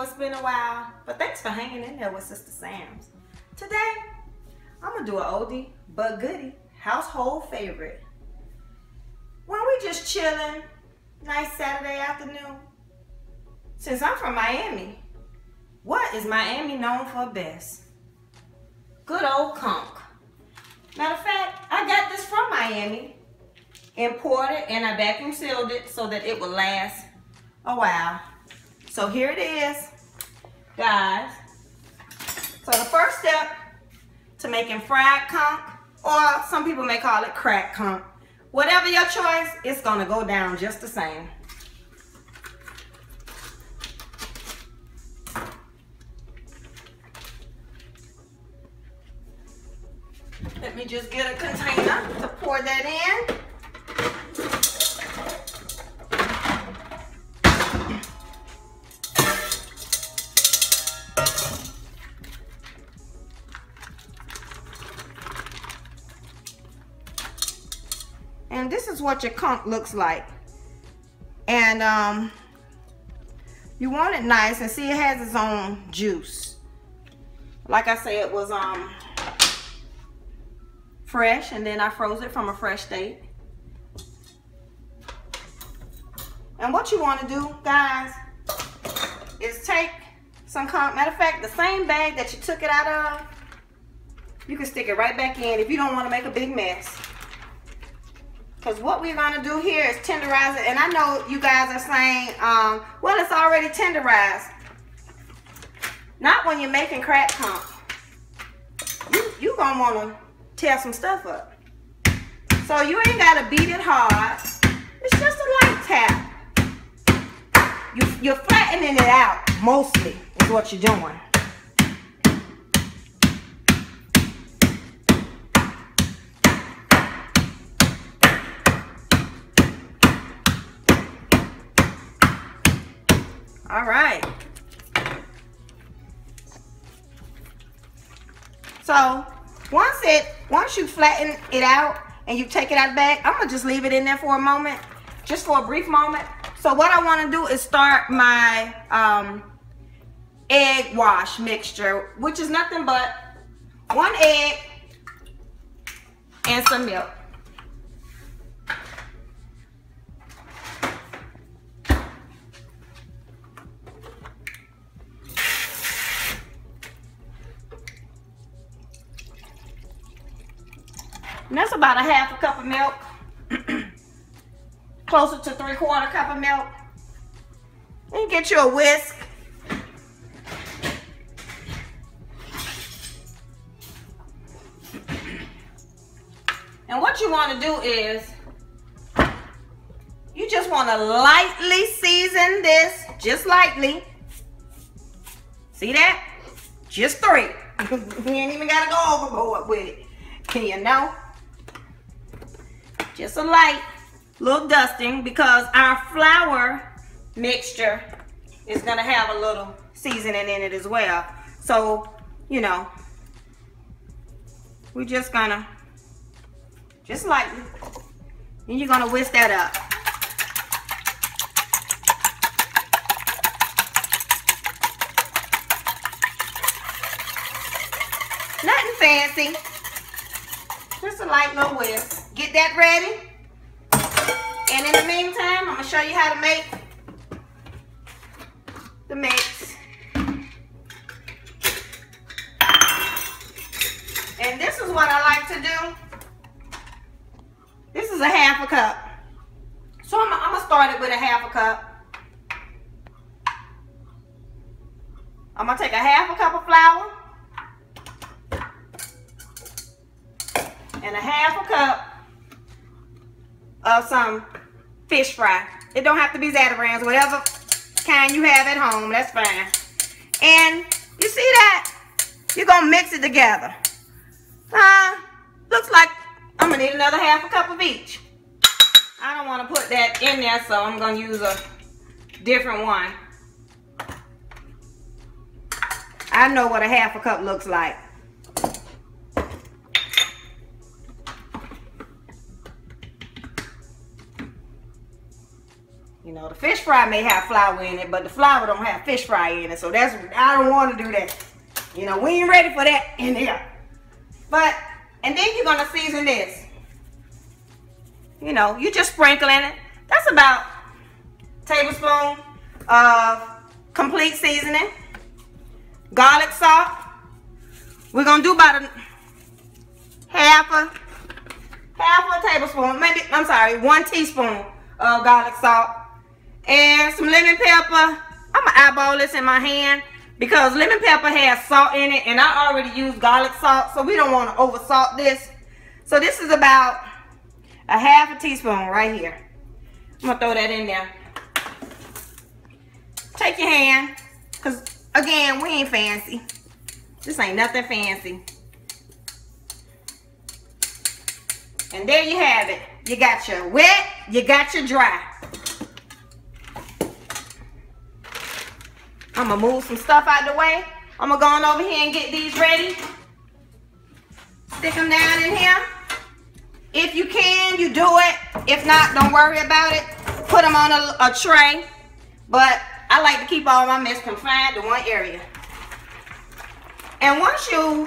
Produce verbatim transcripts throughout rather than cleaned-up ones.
know it's been a while, but thanks for hanging in there with Sister Sam's. Today, I'm gonna do an oldie but goodie household favorite. When we just chilling, nice Saturday afternoon. Since I'm from Miami, what is Miami known for best? Good old conch. Matter of fact, I got this from Miami, imported, and I vacuum sealed it so that it will last a while. So here it is, guys. So the first step to making fried conch, or some people may call it cracked conch, whatever your choice, it's gonna go down just the same. Let me just get a container to pour that in. And this is what your conch looks like. And um, you want it nice, and see it has its own juice. Like I said, it was um fresh, and then I froze it from a fresh state. And what you want to do, guys, is take some conch. Matter of fact, the same bag that you took it out of, you can stick it right back in if you don't want to make a big mess. Because what we're going to do here is tenderize it. And I know you guys are saying, um, well, it's already tenderized. Not when you're making cracked conch. You, you going to want to tear some stuff up. So you ain't got to beat it hard. It's just a light tap. You, you're flattening it out, mostly, is what you're doing. All right. So once it, once you flatten it out and you take it out of the bag, I'm gonna just leave it in there for a moment, just for a brief moment. So what I want to do is start my um, egg wash mixture, which is nothing but one egg and some milk. And that's about a half a cup of milk, closer to three quarter cup of milk. Then get you a whisk. And what you want to do is, you just want to lightly season this, just lightly. See that? Just three. You ain't even got to go overboard with it. Can you know? Just a light little dusting, because our flour mixture is going to have a little seasoning in it as well. So, you know, we're just going to, just lightly, and you're going to whisk that up. Nothing fancy. Just a light little whisk. Get that ready. And in the meantime, I'm going to show you how to make the mix. And this is what I like to do. This is a half a cup. So I'm, I'm going to start it with a half a cup. I'm going to take a half a cup of flour. And a half a cup of some fish fry. It don't have to be Zatarans, whatever kind you have at home, that's fine. And you see that? You're gonna mix it together. Uh, looks like I'm gonna need another half a cup of each. I don't wanna put that in there, so I'm gonna use a different one. I know what a half a cup looks like. You know, the fish fry may have flour in it, but the flour don't have fish fry in it. So that's, I don't want to do that. You know, we ain't ready for that in here. But, and then you're going to season this. You know, you just sprinkling it. That's about a tablespoon of complete seasoning. Garlic salt. We're going to do about a half a, half a tablespoon, maybe, I'm sorry, one teaspoon of garlic salt. And some lemon pepper. I'm going to eyeball this in my hand because lemon pepper has salt in it, and I already used garlic salt, so we don't want to over salt this. So this is about a half a teaspoon right here. I'm going to throw that in there. Take your hand, because again, we ain't fancy. This ain't nothing fancy. And there you have it. You got your wet, you got your dry. I'm gonna move some stuff out the way. I'm gonna go on over here and get these ready. Stick them down in here. If you can, you do it. If not, don't worry about it. Put them on a, a tray. But I like to keep all my mess confined to one area. And once you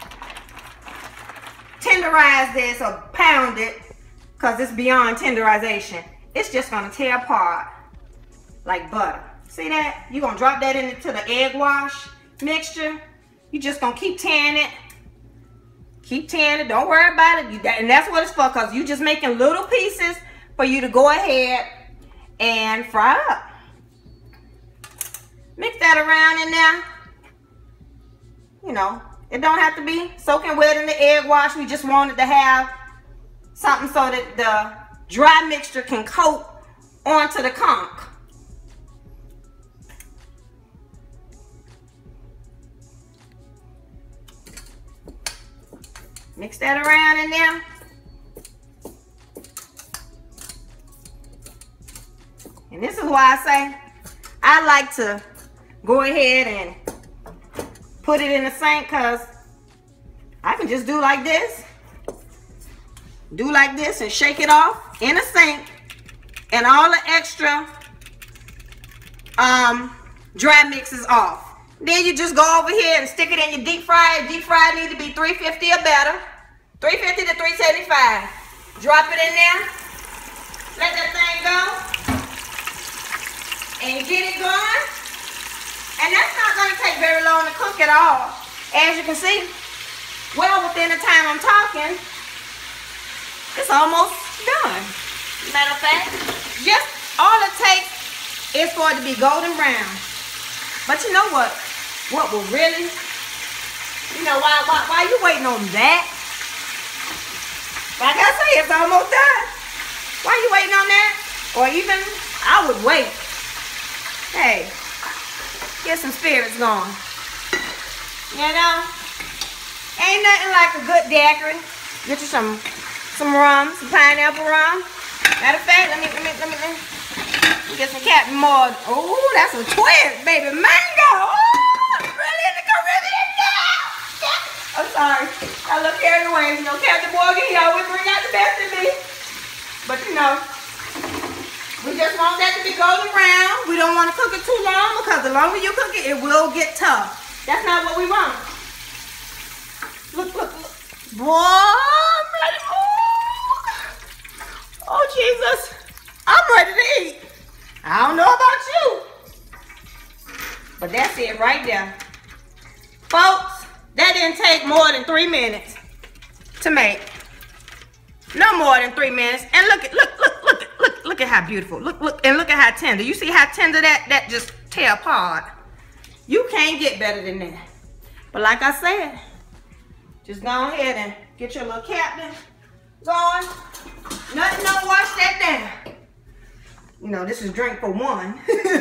tenderize this or pound it, because it's beyond tenderization, it's just gonna tear apart like butter. See that? You're gonna drop that into the egg wash mixture. You're just gonna keep tearing it. Keep tearing it, don't worry about it. You, and that's what it's for, because you're just making little pieces for you to go ahead and fry up. Mix that around in there. You know, it don't have to be soaking wet in the egg wash. We just wanted to have something so that the dry mixture can coat onto the conch. Mix that around in there. And this is why I say I like to go ahead and put it in the sink, because I can just do like this. Do like this and shake it off in the sink. And all the extra um, dry mix is off. Then you just go over here and stick it in your deep fryer. Deep fryer need to be three fifty or better. three fifty to three seventy-five. Drop it in there. Let that thing go. And get it going. And that's not going to take very long to cook at all. As you can see, well within the time I'm talking, it's almost done. Matter of fact, just all it takes is for it to be golden brown. But you know what? What will really, you know, why, why, why are you waiting on that? Like I say, it's almost done. Why are you waiting on that? Or even, I would wait. Hey, get some spirits going. You know? Ain't nothing like a good daiquiri. Get you some, some rum, some pineapple rum. Matter of fact, let me, let me, let me, let me get some Captain Morgan. Oh, that's a twist, baby. Mango. Oh, I'm really in the Caribbean now. I'm sorry. I look carried away. You know, Captain Morgan, he always bring out the best in me. But you know, we just want that to be golden brown. We don't want to cook it too long, because the longer you cook it, it will get tough. That's not what we want. Look, look, look. Boy, I'm ready. Oh, oh Jesus. I'm ready to eat. I don't know about you. But that's it right there. Folks, that didn't take more than three minutes to make. No more than three minutes. And look at, look, look, look, look, look at how beautiful. Look, look, and look at how tender. You see how tender that, that just tear apart. You can't get better than that. But like I said, just go ahead and get your little captain going. Nothing, no wash that down. You know, this is drink for one.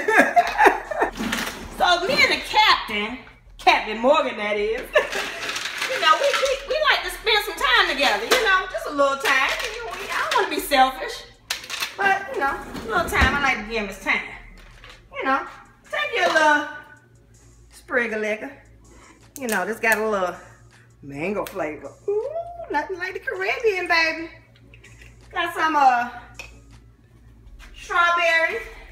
So me and the captain, Captain Morgan that is, you know, we, we, we like to spend some time together, you know, just a little time. You know, I don't want to be selfish, but, you know, a little time, I like to give him his time. You know, take your little sprig of liquor. You know, this got a little mango flavor. Ooh, nothing like the Caribbean, baby. Got some uh, strawberries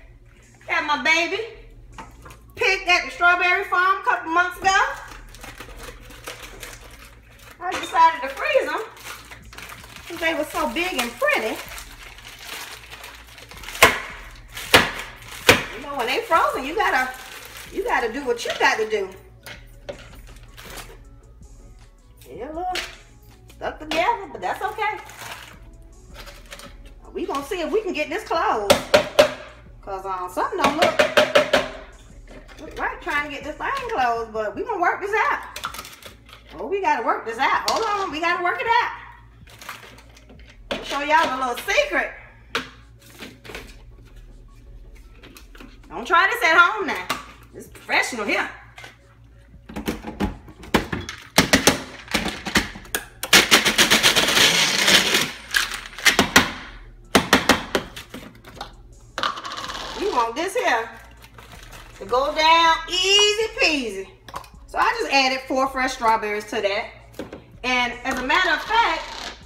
my baby. Picked at the strawberry farm a couple months ago. I decided to freeze them because they were so big and pretty. You know, when they frozen, you gotta, you gotta do what you gotta do. Yeah, look, stuck together, but that's okay. We gonna see if we can get this closed. Cause um, something don't look, look right trying to get this thing closed, but we gonna work this out. Oh, we gotta work this out. Hold on, we gotta work it out. I'll show y'all a little secret. Don't try this at home now. It's professional here. We want this here to go down easy peasy. So I just added four fresh strawberries to that. And as a matter of fact,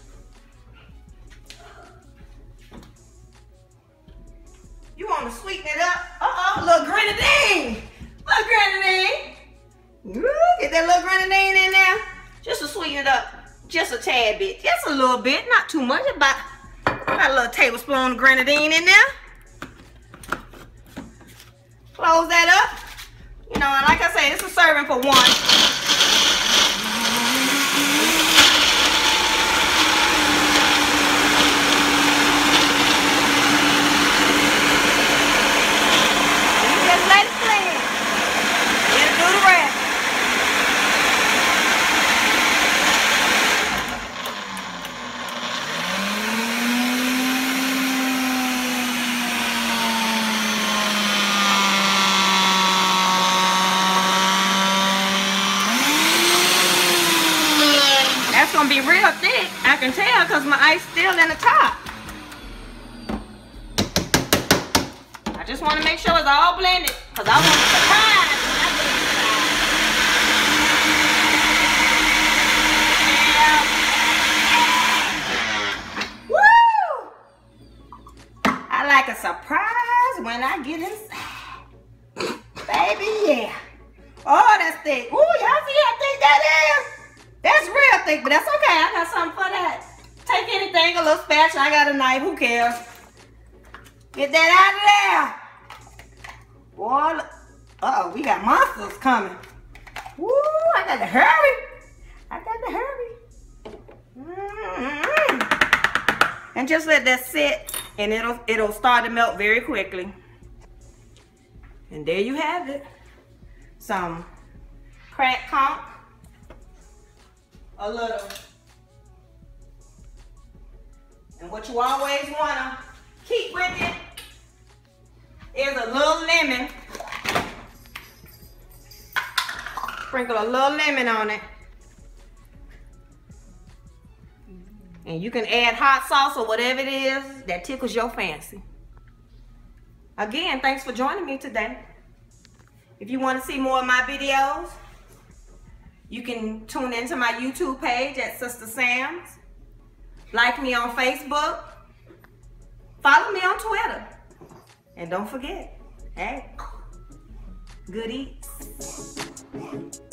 you want to sweeten it up. Uh-oh, little grenadine. Little grenadine. Get that little grenadine in there. Just to sweeten it up just a tad bit. Just a little bit, not too much. About, about a little tablespoon of grenadine in there. Close that up. You know, and like I said, it's a serving for one. Just let it blend. It'll do the rest. It's gonna be real thick, I can tell, because my ice still in the top. I just want to make sure it's all blended, because I want to surprise when I put it inside. Woo! I like a surprise when I get inside. Baby, yeah. Oh, that's thick. Ooh, y'all see how thick that is? That's real thick, but that's okay. I got something for that. Take anything, a little spatula. I got a knife. Who cares? Get that out of there. Boy, uh-oh, we got monsters coming. Woo, I got to hurry. I got to hurry. Mm-hmm. And just let that sit, and it'll, it'll start to melt very quickly. And there you have it. Some cracked conch. A little. And what you always want to keep with it is a little lemon. Sprinkle a little lemon on it. And you can add hot sauce or whatever it is that tickles your fancy. Again, thanks for joining me today. If you want to see more of my videos, you can tune into my YouTube page at Sista Sam's. Like me on Facebook. Follow me on Twitter. And don't forget, hey, good eats.